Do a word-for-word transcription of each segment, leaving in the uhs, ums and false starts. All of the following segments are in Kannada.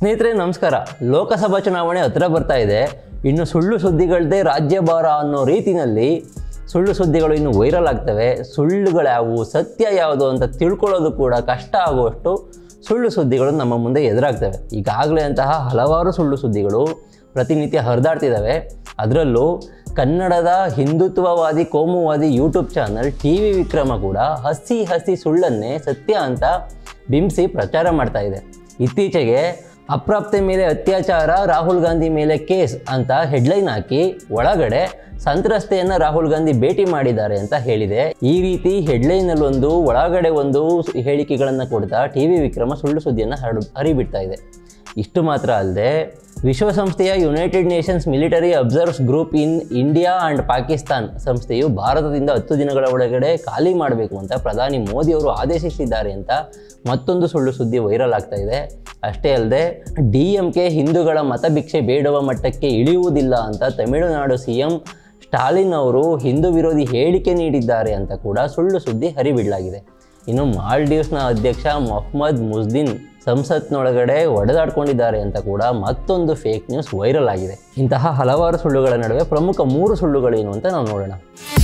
ಸ್ನೇಹಿತರೆ ನಮಸ್ಕಾರ. ಲೋಕಸಭಾ ಚುನಾವಣೆ ಹತ್ರ ಬರ್ತಾ ಇದೆ. ಇನ್ನು ಸುಳ್ಳು ಸುದ್ದಿಗಳದೇ ರಾಜ್ಯಭಾರ ಅನ್ನೋ ರೀತಿಯಲ್ಲಿ ಸುಳ್ಳು ಸುದ್ದಿಗಳು ಇನ್ನು ವೈರಲ್ ಆಗ್ತವೆ. ಸುಳ್ಳುಗಳ್ಯಾವು ಸತ್ಯ ಯಾವುದು ಅಂತ ತಿಳ್ಕೊಳ್ಳೋದು ಕೂಡ ಕಷ್ಟ ಆಗುವಷ್ಟು ಸುಳ್ಳು ಸುದ್ದಿಗಳು ನಮ್ಮ ಮುಂದೆ ಎದುರಾಗ್ತವೆ. ಈಗಾಗಲೇ ಅಂತಹ ಹಲವಾರು ಸುಳ್ಳು ಸುದ್ದಿಗಳು ಪ್ರತಿನಿತ್ಯ ಹರಿದಾಡ್ತಿದ್ದಾವೆ. ಅದರಲ್ಲೂ ಕನ್ನಡದ ಹಿಂದುತ್ವವಾದಿ ಕೋಮುವಾದಿ YouTube channel T V Vikrama ಕೂಡ ಹಸಿ ಹಸಿ ಸುಳ್ಳನ್ನೇ ಸತ್ಯ ಅಂತ ಬಿಂಬಿಸಿ ಪ್ರಚಾರ ಮಾಡ್ತಾ ಇದೆ. ಇತ್ತೀಚೆಗೆ ಅಪ್ರಾಪ್ತೆ ಮೇಲೆ ಅತ್ಯಾಚಾರ, ರಾಹುಲ್ ಗಾಂಧಿ ಮೇಲೆ ಕೇಸ್ ಅಂತ ಹೆಡ್ಲೈನ್ ಹಾಕಿ ಒಳಗಡೆ ಸಂತ್ರಸ್ತೆಯನ್ನು ರಾಹುಲ್ ಗಾಂಧಿ ಭೇಟಿ ಮಾಡಿದ್ದಾರೆ ಅಂತ ಹೇಳಿದೆ. ಈ ರೀತಿ ಹೆಡ್ಲೈನಲ್ಲೊಂದು ಒಳಗಡೆ ಒಂದು ಹೇಳಿಕೆಗಳನ್ನು ಕೊಡ್ತಾ ಟಿ ವಿ ವಿಕ್ರಮ ಸುಳ್ಳು ಸುದ್ದಿಯನ್ನು ಹರಡು ಹರಿಬಿಡ್ತಾ ಇದೆ. ಇಷ್ಟು ಮಾತ್ರ ಅಲ್ಲದೆ ವಿಶ್ವಸಂಸ್ಥೆಯ United Nations military observers group in India and Pakistan ಸಂಸ್ಥೆಯು ಭಾರತದಿಂದ ಹತ್ತು ದಿನಗಳ ಒಳಗಡೆ ಖಾಲಿ ಮಾಡಬೇಕು ಅಂತ ಪ್ರಧಾನಿ ಮೋದಿಯವರು ಆದೇಶಿಸಿದ್ದಾರೆ ಅಂತ ಮತ್ತೊಂದು ಸುಳ್ಳು ಸುದ್ದಿ ವೈರಲ್ ಆಗ್ತಾ ಇದೆ. ಅಷ್ಟೇ ಅಲ್ಲದೆ ಡಿ ಎಂ ಕೆ ಹಿಂದೂಗಳ ಮತಭಿಕ್ಷೆ ಬೇಡುವ ಮಟ್ಟಕ್ಕೆ ಇಳಿಯುವುದಿಲ್ಲ ಅಂತ ತಮಿಳುನಾಡು ಸಿ ಎಂ ಸ್ಟಾಲಿನ್ ಅವರು ಹಿಂದೂ ವಿರೋಧಿ ಹೇಳಿಕೆ ನೀಡಿದ್ದಾರೆ ಅಂತ ಕೂಡ ಸುಳ್ಳು ಸುದ್ದಿ ಹರಿಬಿಡಲಾಗಿದೆ. ಇನ್ನು ಮಾಲ್ಡೀವ್ಸ್ನ ಅಧ್ಯಕ್ಷ ಮೊಹಮ್ಮದ್ ಮುಸ್ದಿನ್ ಸಂಸತ್ನೊಳಗಡೆ ಒಡೆದಾಡ್ಕೊಂಡಿದ್ದಾರೆ ಅಂತ ಕೂಡ ಮತ್ತೊಂದು ಫೇಕ್ ನ್ಯೂಸ್ ವೈರಲ್ ಆಗಿದೆ. ಇಂತಹ ಹಲವಾರು ಸುಳ್ಳುಗಳ ನಡುವೆ ಪ್ರಮುಖ ಮೂರು ಸುಳ್ಳುಗಳೇನು ಅಂತ ನಾವು ನೋಡೋಣ.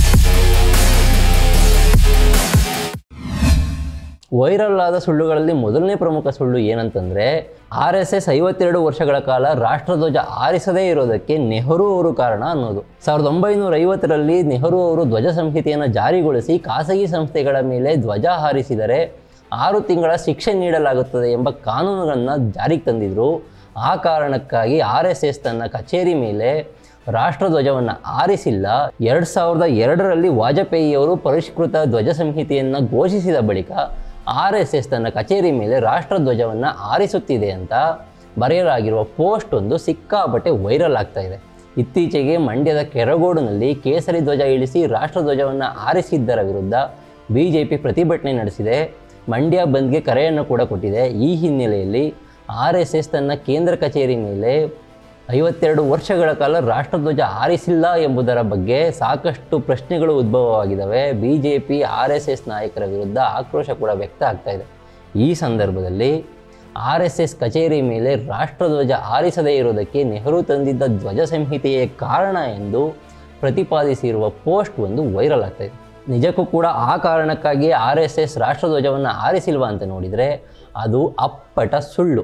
ವೈರಲ್ ಆದ ಸುಳ್ಳುಗಳಲ್ಲಿ ಮೊದಲನೇ ಪ್ರಮುಖ ಸುಳ್ಳು ಏನಂತಂದರೆ ಆರ್ ಎಸ್ ಎಸ್ ಐವತ್ತೆರಡು ವರ್ಷಗಳ ಕಾಲ ರಾಷ್ಟ್ರಧ್ವಜ ಆರಿಸದೇ ಇರೋದಕ್ಕೆ ನೆಹರು ಅವರು ಕಾರಣ ಅನ್ನೋದು. ಸಾವಿರದ ಒಂಬೈನೂರ ಐವತ್ತರಲ್ಲಿ ನೆಹರು ಅವರು ಧ್ವಜ ಸಂಹಿತೆಯನ್ನು ಜಾರಿಗೊಳಿಸಿ ಖಾಸಗಿ ಸಂಸ್ಥೆಗಳ ಮೇಲೆ ಧ್ವಜ ಹಾರಿಸಿದರೆ ಆರು ತಿಂಗಳ ಶಿಕ್ಷೆ ನೀಡಲಾಗುತ್ತದೆ ಎಂಬ ಕಾನೂನುಗಳನ್ನು ಜಾರಿಗೆ ತಂದಿದ್ರು. ಆ ಕಾರಣಕ್ಕಾಗಿ ಆರ್ ಎಸ್ ಎಸ್ ತನ್ನ ಕಚೇರಿ ಮೇಲೆ ರಾಷ್ಟ್ರಧ್ವಜವನ್ನು ಆರಿಸಿಲ್ಲ. ಎರಡು ಸಾವಿರದ ಎರಡರಲ್ಲಿ ವಾಜಪೇಯಿಯವರು ಪರಿಷ್ಕೃತ ಧ್ವಜ ಸಂಹಿತೆಯನ್ನು ಘೋಷಿಸಿದ ಬಳಿಕ ಆರ್ ಎಸ್ ಎಸ್ ತನ್ನ ಕಚೇರಿ ಮೇಲೆ ರಾಷ್ಟ್ರಧ್ವಜವನ್ನು ಆರಿಸುತ್ತಿದೆ ಅಂತ ಬರೆಯಲಾಗಿರುವ ಪೋಸ್ಟ್ ಒಂದು ಸಿಕ್ಕಾಪಟ್ಟೆ ವೈರಲ್ ಆಗ್ತಾ ಇದೆ. ಇತ್ತೀಚೆಗೆ ಮಂಡ್ಯದ ಕೆರಗೋಡಿನಲ್ಲಿ ಕೇಸರಿ ಧ್ವಜ ಇಳಿಸಿ ರಾಷ್ಟ್ರಧ್ವಜವನ್ನು ಆರಿಸಿದ್ದರ ವಿರುದ್ಧ ಬಿ ಜೆ ಪಿ ಪ್ರತಿಭಟನೆ ನಡೆಸಿದೆ. ಮಂಡ್ಯ ಬಂದ್ಗೆ ಕರೆಯನ್ನು ಕೂಡ ಕೊಟ್ಟಿದೆ. ಈ ಹಿನ್ನೆಲೆಯಲ್ಲಿ ಆರ್ ಎಸ್ ಎಸ್ ತನ್ನ ಕೇಂದ್ರ ಕಚೇರಿ ಮೇಲೆ ಐವತ್ತೆರಡು ವರ್ಷಗಳ ಕಾಲ ರಾಷ್ಟ್ರಧ್ವಜ ಆರಿಸಿಲ್ಲ ಎಂಬುದರ ಬಗ್ಗೆ ಸಾಕಷ್ಟು ಪ್ರಶ್ನೆಗಳು ಉದ್ಭವವಾಗಿದ್ದಾವೆ. B J P R S S ನಾಯಕರ ವಿರುದ್ಧ ಆಕ್ರೋಶ ಕೂಡ ವ್ಯಕ್ತ ಆಗ್ತಾ ಇದೆ. ಈ ಸಂದರ್ಭದಲ್ಲಿ ಆರ್ ಎಸ್ ಎಸ್ ಕಚೇರಿ ಮೇಲೆ ರಾಷ್ಟ್ರಧ್ವಜ ಆರಿಸದೇ ಇರುವುದಕ್ಕೆ ನೆಹರು ತಂದಿದ್ದ ಧ್ವಜ ಸಂಹಿತೆಯೇ ಕಾರಣ ಎಂದು ಪ್ರತಿಪಾದಿಸಿರುವ ಪೋಸ್ಟ್ ಒಂದು ವೈರಲ್ ಆಗ್ತಾ ಇದೆ. ನಿಜಕ್ಕೂ ಕೂಡ ಆ ಕಾರಣಕ್ಕಾಗಿ ಆರ್ ಎಸ್ ಎಸ್ ರಾಷ್ಟ್ರಧ್ವಜವನ್ನು ಆರಿಸಿಲ್ವಾ ಅಂತ ನೋಡಿದರೆ ಅದು ಅಪ್ಪಟ ಸುಳ್ಳು.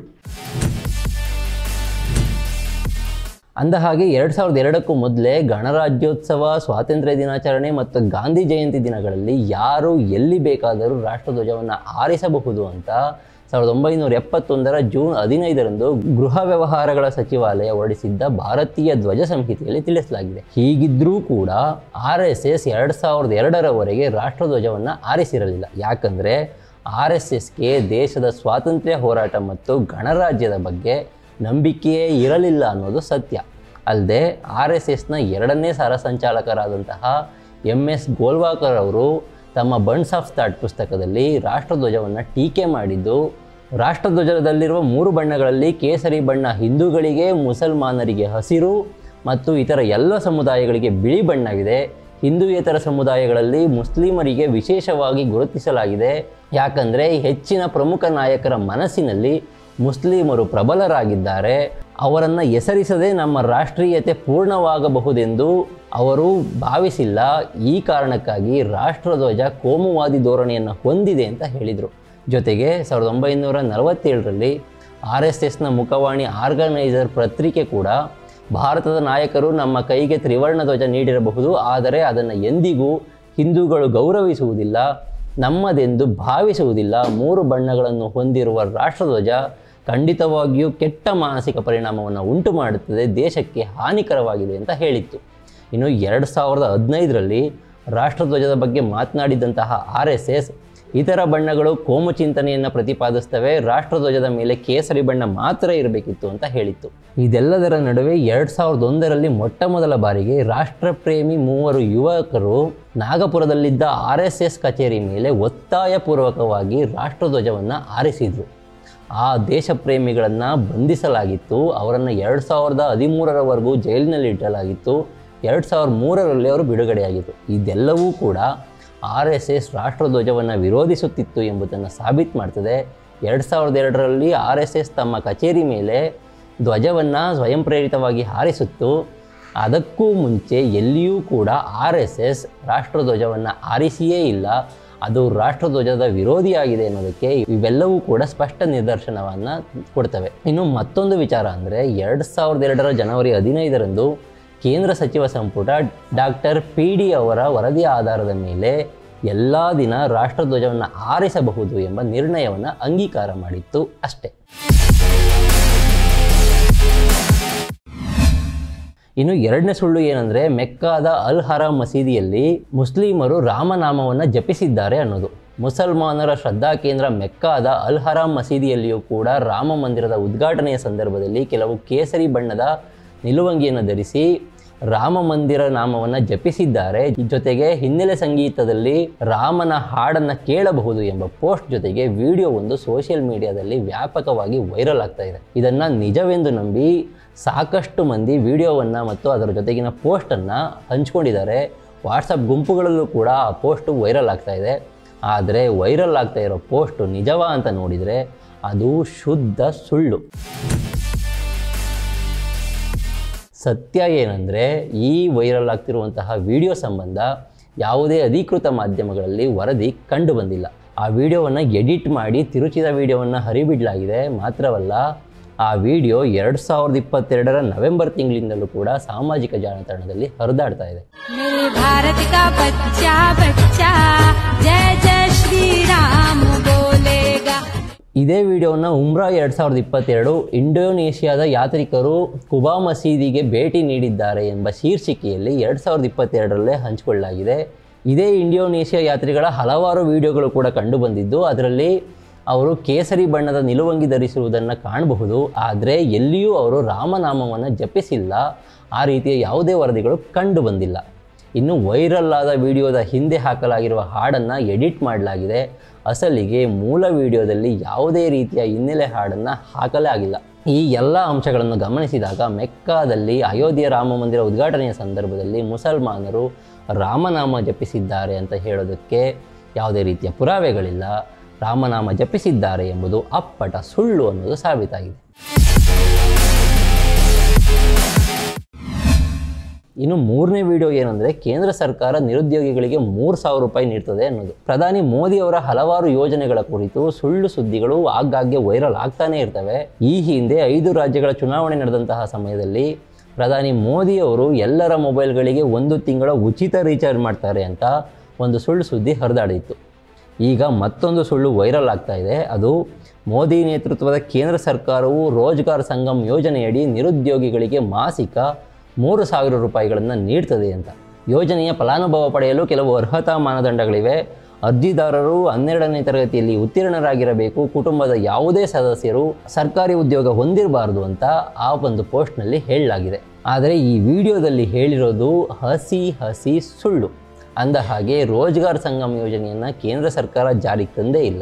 ಅಂದಹಾಗೆ ಎರಡು ಸಾವಿರದ ಎರಡಕ್ಕೂ ಮೊದಲೇ ಗಣರಾಜ್ಯೋತ್ಸವ, ಸ್ವಾತಂತ್ರ್ಯ ದಿನಾಚರಣೆ ಮತ್ತು ಗಾಂಧಿ ಜಯಂತಿ ದಿನಗಳಲ್ಲಿ ಯಾರು ಎಲ್ಲಿ ಬೇಕಾದರೂ ರಾಷ್ಟ್ರಧ್ವಜವನ್ನು ಆರಿಸಬಹುದು ಅಂತ ಸಾವಿರದ ಒಂಬೈನೂರ ಎಪ್ಪತ್ತೊಂದರ ಜೂನ್ ಹದಿನೈದರಂದು ಗೃಹ ವ್ಯವಹಾರಗಳ ಸಚಿವಾಲಯ ಹೊರಡಿಸಿದ್ದ ಭಾರತೀಯ ಧ್ವಜ ಸಂಹಿತೆಯಲ್ಲಿ ತಿಳಿಸಲಾಗಿದೆ. ಹೀಗಿದ್ರೂ ಕೂಡ ಆರ್ ಎಸ್ ಎಸ್ ಎರಡು ಸಾವಿರದ ಎರಡರವರೆಗೆ ರಾಷ್ಟ್ರಧ್ವಜವನ್ನು ಆರಿಸಿರಲಿಲ್ಲ. ಯಾಕಂದರೆ ಆರ್ ಎಸ್ ಎಸ್ಗೆ ದೇಶದ ಸ್ವಾತಂತ್ರ್ಯ ಹೋರಾಟ ಮತ್ತು ಗಣರಾಜ್ಯದ ಬಗ್ಗೆ ನಂಬಿಕೆಯೇ ಇರಲಿಲ್ಲ ಅನ್ನೋದು ಸತ್ಯ. ಅಲ್ಲದೆ ಆರ್ ಎಸ್ ಎಸ್ನ ಎರಡನೇ ಸಾರ ಸಂಚಾಲಕರಾದಂತಹ ಎಂ ಎಸ್ ಗೋಲ್ವಾಕರ್ ಅವರು ತಮ್ಮ ಬನ್ಸ್ ಆಫ್ ಥಾಟ್ ಪುಸ್ತಕದಲ್ಲಿ ರಾಷ್ಟ್ರಧ್ವಜವನ್ನು ಟೀಕೆ ಮಾಡಿದ್ದು, ರಾಷ್ಟ್ರಧ್ವಜದಲ್ಲಿರುವ ಮೂರು ಬಣ್ಣಗಳಲ್ಲಿ ಕೇಸರಿ ಬಣ್ಣ ಹಿಂದೂಗಳಿಗೆ, ಮುಸಲ್ಮಾನರಿಗೆ ಹಸಿರು ಮತ್ತು ಇತರ ಎಲ್ಲ ಸಮುದಾಯಗಳಿಗೆ ಬಿಳಿ ಬಣ್ಣವಿದೆ. ಹಿಂದೂಯೇತರ ಸಮುದಾಯಗಳಲ್ಲಿ ಮುಸ್ಲಿಮರಿಗೆ ವಿಶೇಷವಾಗಿ ಗುರುತಿಸಲಾಗಿದೆ. ಯಾಕಂದರೆ ಹೆಚ್ಚಿನ ಪ್ರಮುಖ ನಾಯಕರ ಮನಸ್ಸಿನಲ್ಲಿ ಮುಸ್ಲಿಮರು ಪ್ರಬಲರಾಗಿದ್ದಾರೆ. ಅವರನ್ನು ಹೆಸರಿಸದೆ ನಮ್ಮ ರಾಷ್ಟ್ರೀಯತೆ ಪೂರ್ಣವಾಗಬಹುದೆಂದು ಅವರು ಭಾವಿಸಿಲ್ಲ. ಈ ಕಾರಣಕ್ಕಾಗಿ ರಾಷ್ಟ್ರಧ್ವಜ ಕೋಮುವಾದಿ ಧೋರಣೆಯನ್ನು ಹೊಂದಿದೆ ಅಂತ ಹೇಳಿದರು. ಜೊತೆಗೆ ಸಾವಿರದ ಒಂಬೈನೂರ ನಲವತ್ತೇಳರಲ್ಲಿ ಆರ್ ಎಸ್ ಎಸ್ನ ಮುಖವಾಣಿ ಆರ್ಗನೈಸರ್ ಪತ್ರಿಕೆ ಕೂಡ ಭಾರತದ ನಾಯಕರು ನಮ್ಮ ಕೈಗೆ ತ್ರಿವರ್ಣ ಧ್ವಜ ನೀಡಿರಬಹುದು, ಆದರೆ ಅದನ್ನು ಎಂದಿಗೂ ಹಿಂದೂಗಳು ಗೌರವಿಸುವುದಿಲ್ಲ, ನಮ್ಮದೆಂದು ಭಾವಿಸುವುದಿಲ್ಲ. ಮೂರು ಬಣ್ಣಗಳನ್ನು ಹೊಂದಿರುವ ರಾಷ್ಟ್ರಧ್ವಜ ಖಂಡಿತವಾಗಿಯೂ ಕೆಟ್ಟ ಮಾನಸಿಕ ಪರಿಣಾಮವನ್ನು ಉಂಟು ಮಾಡುತ್ತದೆ, ದೇಶಕ್ಕೆ ಹಾನಿಕರವಾಗಿದೆ ಅಂತ ಹೇಳಿತ್ತು. ಇನ್ನು ಎರಡು ಸಾವಿರದ ಹದಿನೈದರಲ್ಲಿ ರಾಷ್ಟ್ರಧ್ವಜದ ಬಗ್ಗೆ ಮಾತನಾಡಿದಂತಹ ಆರ್ ಎಸ್ ಎಸ್ ಇತರ ಬಣ್ಣಗಳು ಕೋಮು ಚಿಂತನೆಯನ್ನು ಪ್ರತಿಪಾದಿಸ್ತವೆ, ರಾಷ್ಟ್ರಧ್ವಜದ ಮೇಲೆ ಕೇಸರಿ ಬಣ್ಣ ಮಾತ್ರ ಇರಬೇಕಿತ್ತು ಅಂತ ಹೇಳಿತ್ತು. ಇದೆಲ್ಲದರ ನಡುವೆ ಎರಡು ಸಾವಿರದ ಒಂದರಲ್ಲಿ ಮೊಟ್ಟ ಮೊದಲ ಬಾರಿಗೆ ರಾಷ್ಟ್ರಪ್ರೇಮಿ ಮೂವರು ಯುವಕರು ನಾಗಪುರದಲ್ಲಿದ್ದ ಆರ್ ಎಸ್ ಎಸ್ ಕಚೇರಿ ಮೇಲೆ ಒತ್ತಾಯಪೂರ್ವಕವಾಗಿ ರಾಷ್ಟ್ರಧ್ವಜವನ್ನು ಆರಿಸಿದರು. ಆ ದೇಶ ಪ್ರೇಮಿಗಳನ್ನು ಬಂಧಿಸಲಾಗಿತ್ತು. ಅವರನ್ನು ಎರಡು ಸಾವಿರದ ಹದಿಮೂರರವರೆಗೂ ಜೈಲಿನಲ್ಲಿ ಇಡಲಾಗಿತ್ತು. ಎರಡು ಸಾವಿರದ ಮೂರರಲ್ಲಿ ಅವರು ಬಿಡುಗಡೆಯಾಗಿತ್ತು. ಇದೆಲ್ಲವೂ ಕೂಡ ಆರ್ ಎಸ್ ಎಸ್ ರಾಷ್ಟ್ರಧ್ವಜವನ್ನು ವಿರೋಧಿಸುತ್ತಿತ್ತು ಎಂಬುದನ್ನು ಸಾಬೀತು ಮಾಡ್ತದೆ. ಎರಡು ಸಾವಿರದ ಎರಡರಲ್ಲಿ ಆರ್ ಎಸ್ ಎಸ್ ತಮ್ಮ ಕಚೇರಿ ಮೇಲೆ ಧ್ವಜವನ್ನು ಸ್ವಯಂ ಪ್ರೇರಿತವಾಗಿ ಹಾರಿಸಿತ್ತು. ಅದಕ್ಕೂ ಮುಂಚೆ ಎಲ್ಲಿಯೂ ಕೂಡ ಆರ್ ಎಸ್ ಎಸ್ ರಾಷ್ಟ್ರಧ್ವಜವನ್ನು ಹಾರಿಸಿಯೇ ಇಲ್ಲ. ಅದು ರಾಷ್ಟ್ರಧ್ವಜದ ವಿರೋಧಿಯಾಗಿದೆ ಅನ್ನೋದಕ್ಕೆ ಇವೆಲ್ಲವೂ ಕೂಡ ಸ್ಪಷ್ಟ ನಿದರ್ಶನವನ್ನು ಕೊಡ್ತವೆ. ಇನ್ನು ಮತ್ತೊಂದು ವಿಚಾರ ಅಂದರೆ ಎರಡು ಸಾವಿರದ ಎರಡರ ಜನವರಿ ಹದಿನೈದರಂದು ಕೇಂದ್ರ ಸಚಿವ ಸಂಪುಟ ಡಾಕ್ಟರ್ ಪಿ ಡಿ ಅವರ ವರದಿಯ ಆಧಾರದ ಮೇಲೆ ಎಲ್ಲ ದಿನ ರಾಷ್ಟ್ರಧ್ವಜವನ್ನು ಹಾರಿಸಬಹುದು ಎಂಬ ನಿರ್ಣಯವನ್ನು ಅಂಗೀಕಾರ ಮಾಡಿತ್ತು ಅಷ್ಟೇ. ಇನ್ನು ಎರಡನೇ ಸುಳ್ಳು ಏನಂದರೆ ಮೆಕ್ಕಾದ ಅಲ್ ಹರಾಮ್ ಮಸೀದಿಯಲ್ಲಿ ಮುಸ್ಲಿಮರು ರಾಮನಾಮವನ್ನು ಜಪಿಸಿದ್ದಾರೆ ಅನ್ನೋದು. ಮುಸಲ್ಮಾನರ ಶ್ರದ್ಧಾ ಕೇಂದ್ರ ಮೆಕ್ಕಾದ ಅಲ್ ಹರಾಮ್ ಮಸೀದಿಯಲ್ಲಿಯೂ ಕೂಡ ರಾಮ ಮಂದಿರದ ಉದ್ಘಾಟನೆಯ ಸಂದರ್ಭದಲ್ಲಿ ಕೆಲವು ಕೇಸರಿ ಬಣ್ಣದ ನಿಲುವಂಗಿಯನ್ನು ಧರಿಸಿ ರಾಮ ಮಂದಿರ ನಾಮವನ್ನು ಜಪಿಸಿದ್ದಾರೆ. ಜೊತೆಗೆ ಹಿನ್ನೆಲೆ ಸಂಗೀತದಲ್ಲಿ ರಾಮನ ಹಾಡನ್ನು ಕೇಳಬಹುದು ಎಂಬ ಪೋಸ್ಟ್ ಜೊತೆಗೆ ವಿಡಿಯೋ ಒಂದು ಸೋಷಿಯಲ್ ಮೀಡಿಯಾದಲ್ಲಿ ವ್ಯಾಪಕವಾಗಿ ವೈರಲ್ ಆಗ್ತಾ ಇದೆ. ಇದನ್ನು ನಿಜವೆಂದು ನಂಬಿ ಸಾಕಷ್ಟು ಮಂದಿ ವಿಡಿಯೋವನ್ನು ಮತ್ತು ಅದರ ಜೊತೆಗಿನ ಪೋಸ್ಟನ್ನು ಹಂಚ್ಕೊಂಡಿದ್ದಾರೆ. ವಾಟ್ಸಪ್ ಗುಂಪುಗಳಲ್ಲೂ ಕೂಡ ಆ ಪೋಸ್ಟು ವೈರಲ್ ಆಗ್ತಾ ಇದೆ. ಆದರೆ ವೈರಲ್ ಆಗ್ತಾ ಇರೋ ಪೋಸ್ಟು ನಿಜವಾ ಅಂತ ನೋಡಿದರೆ ಅದು ಶುದ್ಧ ಸುಳ್ಳು. ಸತ್ಯ ಏನಂದರೆ ಈ ವೈರಲ್ ಆಗ್ತಿರುವಂತಹ ವಿಡಿಯೋ ಸಂಬಂಧ ಯಾವುದೇ ಅಧಿಕೃತ ಮಾಧ್ಯಮಗಳಲ್ಲಿ ವರದಿ ಕಂಡು ಬಂದಿಲ್ಲ. ಆ ವಿಡಿಯೋವನ್ನು ಎಡಿಟ್ ಮಾಡಿ ತಿರುಚಿದ ವಿಡಿಯೋವನ್ನು ಹರಿಬಿಡಲಾಗಿದೆ. ಮಾತ್ರವಲ್ಲ, ಆ ವಿಡಿಯೋ ಎರಡು ಸಾವಿರದ ಇಪ್ಪತ್ತೆರಡರ ನವೆಂಬರ್ ತಿಂಗಳಿಂದಲೂ ಕೂಡ ಸಾಮಾಜಿಕ ಜಾಲತಾಣದಲ್ಲಿ ಹರಿದಾಡ್ತಾ ಇದೆ. ಇದೇ ವಿಡಿಯೋನ ಉಮ್ರಾ ಎರಡು ಸಾವಿರದ ಇಪ್ಪತ್ತೆರಡು ಇಂಡೋನೇಷ್ಯಾದ ಯಾತ್ರಿಕರು ಕುಬಾ ಮಸೀದಿಗೆ ಭೇಟಿ ನೀಡಿದ್ದಾರೆ ಎಂಬ ಶೀರ್ಷಿಕೆಯಲ್ಲಿ ಎರಡು ಸಾವಿರದ ಇಪ್ಪತ್ತೆರಡರಲ್ಲೇ ಹಂಚಿಕೊಳ್ಳಲಾಗಿದೆ. ಇದೇ ಇಂಡೋನೇಷ್ಯಾ ಯಾತ್ರಿಗಳ ಹಲವಾರು ವಿಡಿಯೋಗಳು ಕೂಡ ಕಂಡು ಬಂದಿದ್ದು ಅದರಲ್ಲಿ ಅವರು ಕೇಸರಿ ಬಣ್ಣದ ನಿಲುವಂಗಿ ಧರಿಸಿರುವುದನ್ನು ಕಾಣಬಹುದು. ಆದರೆ ಎಲ್ಲಿಯೂ ಅವರು ರಾಮನಾಮವನ್ನು ಜಪಿಸಿಲ್ಲ. ಆ ರೀತಿಯ ಯಾವುದೇ ವರದಿಗಳು ಕಂಡು ಬಂದಿಲ್ಲ. ಇನ್ನು ವೈರಲ್ ಆದ ವಿಡಿಯೋದ ಹಿಂದೆ ಹಾಕಲಾಗಿರುವ ಹಾಡನ್ನು ಎಡಿಟ್ ಮಾಡಲಾಗಿದೆ. ಅಸಲಿಗೆ ಮೂಲ ವಿಡಿಯೋದಲ್ಲಿ ಯಾವುದೇ ರೀತಿಯ ಹಿನ್ನೆಲೆ ಹಾಡನ್ನು ಹಾಕಲೇ ಆಗಿಲ್ಲ. ಈ ಎಲ್ಲ ಅಂಶಗಳನ್ನು ಗಮನಿಸಿದಾಗ ಮೆಕ್ಕಾದಲ್ಲಿ ಅಯೋಧ್ಯೆ ರಾಮ ಮಂದಿರ ಉದ್ಘಾಟನೆಯ ಸಂದರ್ಭದಲ್ಲಿ ಮುಸಲ್ಮಾನರು ರಾಮನಾಮ ಜಪಿಸಿದ್ದಾರೆ ಅಂತ ಹೇಳೋದಕ್ಕೆ ಯಾವುದೇ ರೀತಿಯ ಪುರಾವೆಗಳಿಲ್ಲ. ರಾಮನಾಮ ಜಪಿಸಿದ್ದಾರೆ ಎಂಬುದು ಅಪ್ಪಟ ಸುಳ್ಳು ಅನ್ನೋದು ಸಾಬೀತಾಗಿದೆ. ಇನ್ನು ಮೂರನೇ ವಿಡಿಯೋ ಏನಂದರೆ ಕೇಂದ್ರ ಸರ್ಕಾರ ನಿರುದ್ಯೋಗಿಗಳಿಗೆ ಮೂರು ಸಾವಿರ ರೂಪಾಯಿ ನೀಡ್ತದೆ ಅನ್ನೋದು. ಪ್ರಧಾನಿ ಮೋದಿ ಅವರ ಹಲವಾರು ಯೋಜನೆಗಳ ಕುರಿತು ಸುಳ್ಳು ಸುದ್ದಿಗಳು ಆಗಾಗ್ಗೆ ವೈರಲ್ ಆಗ್ತಾನೆ ಇರ್ತವೆ. ಈ ಹಿಂದೆ ಐದು ರಾಜ್ಯಗಳ ಚುನಾವಣೆ ನಡೆದಂತಹ ಸಮಯದಲ್ಲಿ ಪ್ರಧಾನಿ ಮೋದಿ ಅವರು ಎಲ್ಲರ ಮೊಬೈಲ್ಗಳಿಗೆ ಒಂದು ತಿಂಗಳ ಉಚಿತ ರೀಚಾರ್ಜ್ ಮಾಡ್ತಾರೆ ಅಂತ ಒಂದು ಸುಳ್ಳು ಸುದ್ದಿ ಹರಿದಾಡಿತ್ತು. ಈಗ ಮತ್ತೊಂದು ಸುಳ್ಳು ವೈರಲ್ ಆಗ್ತಾ ಇದೆ. ಅದು ಮೋದಿ ನೇತೃತ್ವದ ಕೇಂದ್ರ ಸರ್ಕಾರವು ರೋಜ್ಗಾರ್ ಸಂಗಮ್ ಯೋಜನೆಯಡಿ ನಿರುದ್ಯೋಗಿಗಳಿಗೆ ಮಾಸಿಕ ಮೂರು ಸಾವಿರ ರೂಪಾಯಿಗಳನ್ನು ನೀಡ್ತದೆ ಅಂತ. ಯೋಜನೆಯ ಫಲಾನುಭವ ಪಡೆಯಲು ಕೆಲವು ಅರ್ಹತಾ ಮಾನದಂಡಗಳಿವೆ. ಅರ್ಜಿದಾರರು ಹನ್ನೆರಡನೇ ತರಗತಿಯಲ್ಲಿ ಉತ್ತೀರ್ಣರಾಗಿರಬೇಕು. ಕುಟುಂಬದ ಯಾವುದೇ ಸದಸ್ಯರು ಸರ್ಕಾರಿ ಉದ್ಯೋಗ ಹೊಂದಿರಬಾರ್ದು ಅಂತ ಆ ಒಂದು ಪೋಸ್ಟ್ನಲ್ಲಿ ಹೇಳಲಾಗಿದೆ. ಆದರೆ ಈ ವಿಡಿಯೋದಲ್ಲಿ ಹೇಳಿರೋದು ಹಸಿ ಹಸಿ ಸುಳ್ಳು. ಅಂದ ಹಾಗೆ ರೋಜ್ಗಾರ್ ಸಂಗಮ್ ಯೋಜನೆಯನ್ನು ಕೇಂದ್ರ ಸರ್ಕಾರ ಜಾರಿಗೆ ತಂದೇ ಇಲ್ಲ.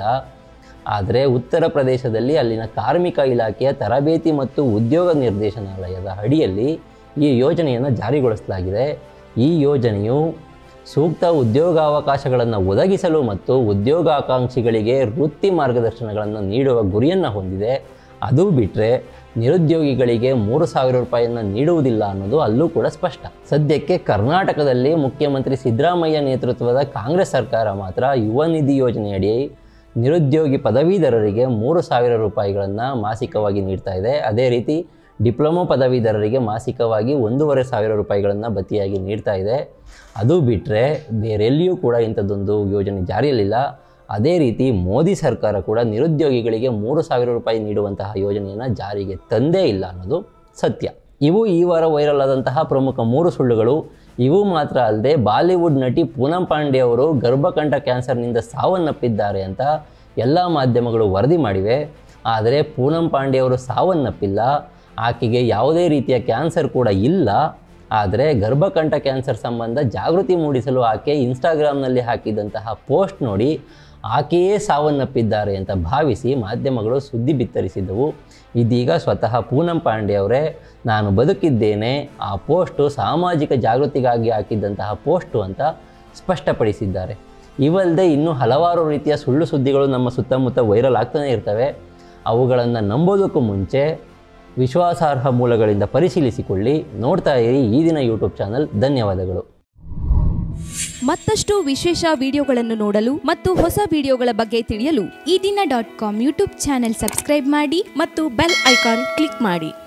ಆದರೆ ಉತ್ತರ ಪ್ರದೇಶದಲ್ಲಿ ಅಲ್ಲಿನ ಕಾರ್ಮಿಕ ಇಲಾಖೆಯ ತರಬೇತಿ ಮತ್ತು ಉದ್ಯೋಗ ನಿರ್ದೇಶನಾಲಯದ ಅಡಿಯಲ್ಲಿ ಈ ಯೋಜನೆಯನ್ನು ಜಾರಿಗೊಳಿಸಲಾಗಿದೆ. ಈ ಯೋಜನೆಯು ಸೂಕ್ತ ಉದ್ಯೋಗಾವಕಾಶಗಳನ್ನು ಒದಗಿಸಲು ಮತ್ತು ಉದ್ಯೋಗಾಕಾಂಕ್ಷಿಗಳಿಗೆ ವೃತ್ತಿ ಮಾರ್ಗದರ್ಶನಗಳನ್ನು ನೀಡುವ ಗುರಿಯನ್ನು ಹೊಂದಿದೆ. ಅದು ಬಿಟ್ಟರೆ ನಿರುದ್ಯೋಗಿಗಳಿಗೆ ಮೂರು ಸಾವಿರ ರೂಪಾಯಿಯನ್ನು ನೀಡುವುದಿಲ್ಲ ಅನ್ನೋದು ಅಲ್ಲೂ ಕೂಡ ಸ್ಪಷ್ಟ. ಸದ್ಯಕ್ಕೆ ಕರ್ನಾಟಕದಲ್ಲಿ ಮುಖ್ಯಮಂತ್ರಿ ಸಿದ್ದರಾಮಯ್ಯ ನೇತೃತ್ವದ ಕಾಂಗ್ರೆಸ್ ಸರ್ಕಾರ ಮಾತ್ರ ಯುವ ನಿಧಿ ಯೋಜನೆಯಡಿ ನಿರುದ್ಯೋಗಿ ಪದವೀಧರರಿಗೆ ಮೂರು ಸಾವಿರ ರೂಪಾಯಿಗಳನ್ನು ಮಾಸಿಕವಾಗಿ ನೀಡ್ತಾ ಇದೆ. ಅದೇ ರೀತಿ ಡಿಪ್ಲೊಮೊ ಪದವೀಧರರಿಗೆ ಮಾಸಿಕವಾಗಿ ಒಂದೂವರೆ ಸಾವಿರ ರೂಪಾಯಿಗಳನ್ನು ಭತ್ಯೆಯಾಗಿ ನೀಡ್ತಾ ಇದೆ. ಅದು ಬಿಟ್ಟರೆ ಬೇರೆಲ್ಲಿಯೂ ಕೂಡ ಇಂಥದ್ದೊಂದು ಯೋಜನೆ ಜಾರಿಯಲ್ಲಿಲ್ಲ. ಅದೇ ರೀತಿ ಮೋದಿ ಸರ್ಕಾರ ಕೂಡ ನಿರುದ್ಯೋಗಿಗಳಿಗೆ ಮೂರು ಸಾವಿರ ರೂಪಾಯಿ ನೀಡುವಂತಹ ಯೋಜನೆಯನ್ನು ಜಾರಿಗೆ ತಂದೇ ಇಲ್ಲ ಅನ್ನೋದು ಸತ್ಯ. ಇವು ಈ ವಾರ ವೈರಲ್ ಆದಂತಹ ಪ್ರಮುಖ ಮೂರು ಸುಳ್ಳುಗಳು. ಇವು ಮಾತ್ರ ಅಲ್ಲದೆ ಬಾಲಿವುಡ್ ನಟಿ ಪೂನಂ ಪಾಂಡೆ ಅವರು ಗರ್ಭಕಂಠ ಕ್ಯಾನ್ಸರ್ನಿಂದ ಸಾವನ್ನಪ್ಪಿದ್ದಾರೆ ಅಂತ ಎಲ್ಲ ಮಾಧ್ಯಮಗಳು ವರದಿ ಮಾಡಿವೆ. ಆದರೆ ಪೂನಂ ಪಾಂಡೆ ಅವರು ಸಾವನ್ನಪ್ಪಿಲ್ಲ. ಆಕೆಗೆ ಯಾವುದೇ ರೀತಿಯ ಕ್ಯಾನ್ಸರ್ ಕೂಡ ಇಲ್ಲ. ಆದರೆ ಗರ್ಭಕಂಠ ಕ್ಯಾನ್ಸರ್ ಸಂಬಂಧ ಜಾಗೃತಿ ಮೂಡಿಸಲು ಆಕೆ ಇನ್ಸ್ಟಾಗ್ರಾಮ್ನಲ್ಲಿ ಹಾಕಿದಂತಹ ಪೋಸ್ಟ್ ನೋಡಿ ಆಕೆಯೇ ಸಾವನ್ನಪ್ಪಿದ್ದಾರೆ ಅಂತ ಭಾವಿಸಿ ಮಾಧ್ಯಮಗಳು ಸುದ್ದಿ ಬಿತ್ತರಿಸಿದ್ದವು. ಇದೀಗ ಸ್ವತಃ ಪೂನಂ ಪಾಂಡೆ ಅವರೇ ನಾನು ಬದುಕಿದ್ದೇನೆ, ಆ ಪೋಸ್ಟು ಸಾಮಾಜಿಕ ಜಾಗೃತಿಗಾಗಿ ಹಾಕಿದ್ದಂತಹ ಪೋಸ್ಟು ಅಂತ ಸ್ಪಷ್ಟಪಡಿಸಿದ್ದಾರೆ. ಇವಲ್ಲದೆ ಇನ್ನೂ ಹಲವಾರು ರೀತಿಯ ಸುಳ್ಳು ಸುದ್ದಿಗಳು ನಮ್ಮ ಸುತ್ತಮುತ್ತ ವೈರಲ್ ಆಗ್ತಾನೆ ಇರ್ತವೆ. ಅವುಗಳನ್ನು ನಂಬೋದಕ್ಕೂ ಮುಂಚೆ ವಿಶ್ವಾಸಾರ್ಹ ಮೂಲಗಳಿಂದ ಪರಿಶೀಲಿಸಿಕೊಳ್ಳಿ. ನೋಡ್ತಾ ಇರಿ ಈ ದಿನ ಯೂಟ್ಯೂಬ್ ಚಾನಲ್. ಧನ್ಯವಾದಗಳು. ಮತ್ತಷ್ಟು ವಿಶೇಷ ವಿಡಿಯೋಗಳನ್ನು ನೋಡಲು ಮತ್ತು ಹೊಸ ವಿಡಿಯೋಗಳ ಬಗ್ಗೆ ತಿಳಿಯಲು Ee Dina dot com YouTube channel subscribe ಮಾಡಿ ಮತ್ತು ಬೆಲ್ ಐಕಾನ್ ಕ್ಲಿಕ್ ಮಾಡಿ.